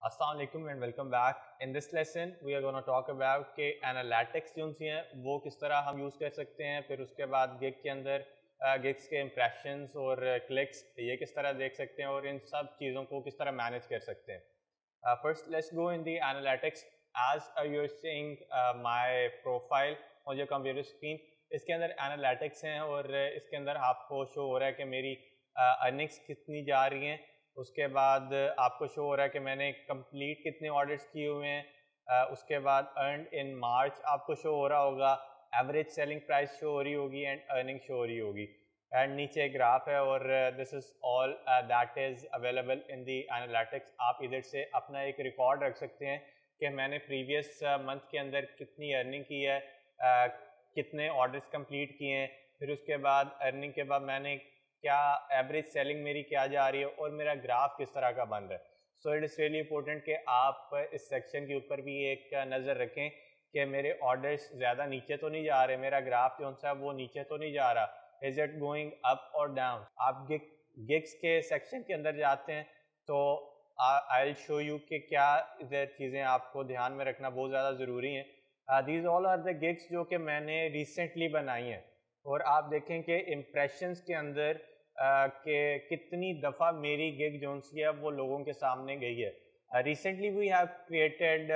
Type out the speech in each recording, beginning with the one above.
السلام علیکم and welcome back. In this lesson we are gonna talk about کہ analytics جو سی ہیں وہ کس طرح ہم یوز کر سکتے ہیں. پھر اس کے بعد گگ کے اندر گگس کے امپریشنس اور کلکس یہ کس طرح دیکھ سکتے ہیں اور ان سب چیزوں کو کس طرح مینیج کر سکتے ہیں. First let's go in the analytics. As you are seeing my profile on your computer screen, اس کے اندر انالیٹکس ہیں اور اس کے اندر آپ کو شو ہو رہا ہے کہ میری ارننگس کتنی جا رہی ہیں. اس کے بعد آپ کو شو ہو رہا ہے کہ میں نے کمپلیٹ کتنے آرڈرس کیے ہوئے ہیں. اس کے بعد ارنڈ ان مارچ آپ کو شو ہو رہا ہوگا, ایوریج سیلنگ پرائس شو ہو رہی ہوگی اینڈ ارننگ شو ہو رہی ہوگی. اینڈ نیچے گراف ہے اور this is all that is available in the analytics. آپ ادھر سے اپنا ایک ریکارڈ رکھ سکتے ہیں کہ میں نے پریویس منتھ کے اندر کتنی ارننگ کی ہے, کتنے آرڈرس کمپلیٹ کیے ہیں, پھر اس کے بعد ارننگ کے بعد میں نے کیا ایوریج سیلنگ میری کیا جا رہی ہے اور میرا گراف کس طرح کا بن رہا ہے. So it is really important کہ آپ اس سیکشن کے اوپر بھی ایک نظر رکھیں کہ میرے آرڈرس زیادہ نیچے تو نہیں جا رہے, میرا گراف جو ہے وہ نیچے تو نہیں جا رہا, از اٹ گوئنگ اپ اور ڈاؤن. آپ گگس کے سیکشن کے اندر جاتے ہیں تو آئی ول شو یو کہ کیا ادھر چیزیں آپ کو دھیان میں رکھنا بہت زیادہ ضروری ہیں. These all are the gigs جو کہ میں نے ریسنٹلی بنائی ہیں, اور آپ دیکھیں کہ امپریشنس کے اندر کہ کتنی دفعہ میری گگ جو سی ہے وہ لوگوں کے سامنے گئی ہے. Recently we have created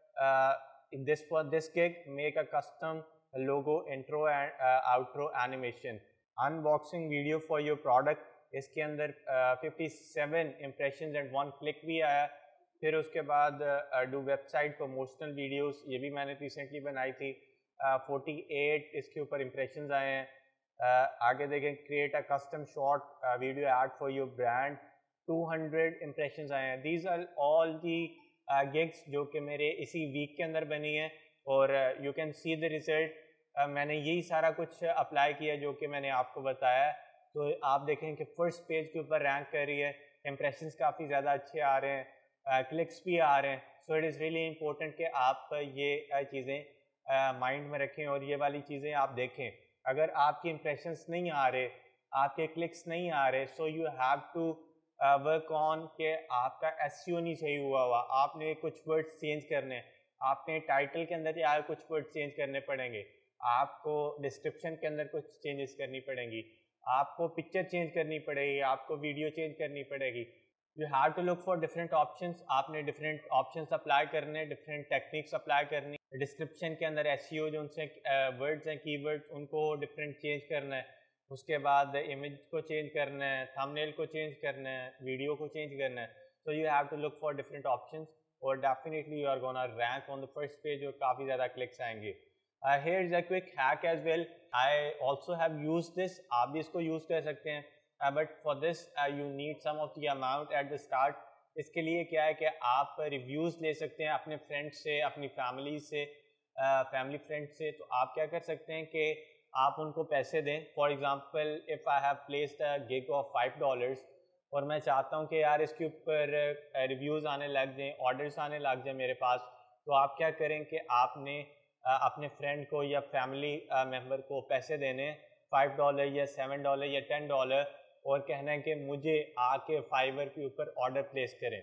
this for this gig make a custom logo intro and outro animation unboxing video for your product. اس کے اندر 57 امپریشنز اینڈ 1 کلک بھی آیا. پھر اس کے بعد do website promotional videos, یہ بھی میں نے ریسنٹلی بنائی تھی, 48 اس کے اوپر امپریشنز آئے ہیں. آگے دیکھیں create a custom short video ad for your brand, 200 impressions آئے ہیں. These are all the gigs جو کہ میرے اسی ویک کے اندر بنی ہیں, اور you can see the result. میں نے یہی سارا کچھ اپلائی کیا جو کہ میں نے آپ کو بتایا. تو آپ دیکھیں کہ فرسٹ پیج کے اوپر رینک کر رہی ہے, امپریشنز کافی زیادہ اچھے آ رہے ہیں, کلکس بھی آ رہے ہیں. So it is really important کہ آپ یہ چیزیں مائنڈ میں رکھیں اور یہ والی چیزیں آپ دیکھیں. اگر آپ کی امپریشنس نہیں آ رہے, آپ کے کلکس نہیں آ رہے, so you have to work on کہ آپ کا ایس ای او نہیں صحیح ہوا. آپ نے کچھ ورڈس چینج کرنے ہیں, آپ نے ٹائٹل کے اندر یا کچھ ورڈ چینج کرنے پڑیں گے, آپ کو ڈسکرپشن کے اندر کچھ چینجز کرنی پڑیں گی, آپ کو پکچر چینج کرنی پڑے گی, آپ کو ویڈیو چینج کرنی پڑے گی. You have to look for different options. آپ نے ڈفرینٹ آپشنس اپلائی کرنے, ڈفرینٹ ٹیکنیکس اپلائی کرنی. ڈسکرپشن کے اندر ایس ای او جو ان سے ورڈز ہیں, کی ورڈز, ان کو ڈفرینٹ چینج کرنا ہے. اس کے بعد امیج کو چینج کرنا ہے, تھم نیل کو چینج کرنا ہے, ویڈیو کو چینج کرنا ہے. So you have to look for different options, اور definitely you are gonna rank on the first page اور کافی زیادہ کلکس آئیں گے. Here is a quick hack as well, I also have use this. آپ بھی اس کو یوز کر سکتے ہیں, but for this you need some of the amount at the start. اس کے لیے کیا ہے کہ آپ ریویوز لے سکتے ہیں اپنے فرینڈ سے, اپنی فیملی سے, فیملی فرینڈ سے. تو آپ کیا کر سکتے ہیں کہ آپ ان کو پیسے دیں. For example if I have placed a gig of $5 اور میں چاہتا ہوں کہ یار اس کے اوپر ریویوز آنے لگ جائیں, آرڈرس آنے لگ جائیں میرے پاس, تو آپ کیا کریں کہ آپ نے اپنے فرینڈ کو یا فیملی ممبر کو پیسے دینے, $5 یا $7 یا $10, اور کہنا ہے کہ مجھے آ کے فائیور کے اوپر آرڈر پلیس کریں.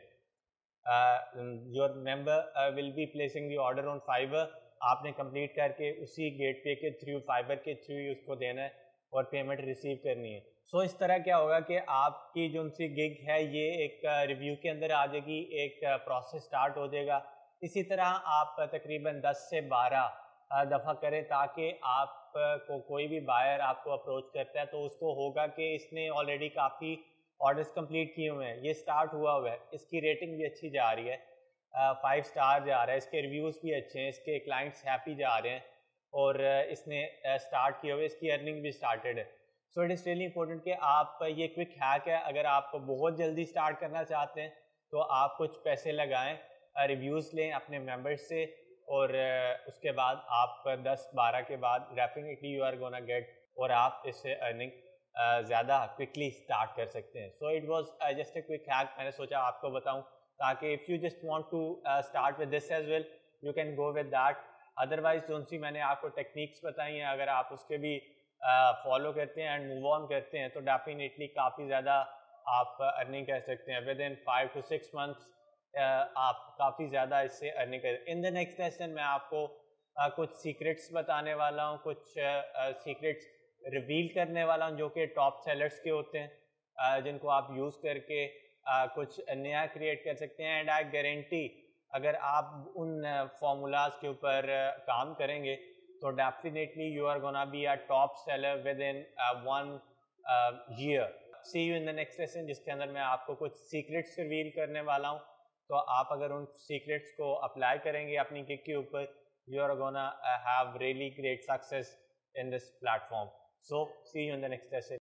Your member will be placing the order on Fiverr. آپ نے کمپلیٹ کر کے اسی گیٹ پے کے تھرو, فائیور کے تھرو ہی اس کو دینا ہے اور پیمنٹ ریسیو کرنی ہے. سو اس طرح کیا ہوگا کہ آپ کی جو ان سی گگ ہے یہ ایک ریویو کے اندر آ جائے گی, ایک پروسیس سٹارٹ ہو جائے گا. اسی طرح آپ تقریباً 10 سے 12 دفعہ کریں تاکہ آپ کو کوئی بھی بائر آپ کو اپروچ کرتا ہے تو اس کو ہوگا کہ اس نے آلریڈی کافی آرڈرس کمپلیٹ کیے ہوئے ہیں, یہ سٹارٹ ہوا ہے, اس کی ریٹنگ بھی اچھی جا رہی ہے, 5 اسٹار جا رہا ہے, اس کے ریویوز بھی اچھے ہیں, اس کے کلائنٹس ہیپی جا رہے ہیں, اور اس نے سٹارٹ کیا ہوئے, اس کی ارننگ بھی سٹارٹڈ ہے. So it is really important کہ آپ, یہ کوئک ہیک ہے, اگر آپ بہت جلدی سٹارٹ کرنا چاہتے ہیں تو آپ کچھ پیسے لگائیں, ریویوز لیں اپنے ممبرس سے, اور اس کے بعد آپ 10-12 کے بعد definitely you are gonna get, اور آپ اس سے ارننگ زیادہ کوئکلی سٹارٹ کر سکتے ہیں. So it was just a quick hack, میں نے سوچا آپ کو بتاؤں تاکہ if you just want to start with this as well you can go with that. Otherwise جو سی میں نے آپ کو ٹیکنیکس بتائی ہیں, اگر آپ اس کے بھی فالو کرتے ہیں اینڈ موو آن کرتے ہیں تو ڈیفینیٹلی کافی زیادہ آپ ارننگ کر سکتے ہیں. ود ان 5 to 6 months آپ کافی زیادہ اس سے ارننگ کریں. ان دا نیکسٹ لیسن میں آپ کو کچھ سیکرٹس بتانے والا ہوں, کچھ سیکرٹس ریویل کرنے والا ہوں جو کہ ٹاپ سیلرس کے ہوتے ہیں, جن کو آپ یوز کر کے کچھ نیا کریٹ کر سکتے ہیں. اینڈ آئی گارنٹی اگر آپ ان فارمولاز کے اوپر کام کریں گے تو definitely you are gonna be a top seller within 1 year. See you in the next lesson, جس کے اندر میں آپ کو کچھ سیکرٹس ریویل کرنے والا ہوں. تو آپ اگر ان سیکرٹس کو اپلائی کریں گے اپنی گگ کے اوپر, you are gonna have really great success in this platform. So see you in the next session.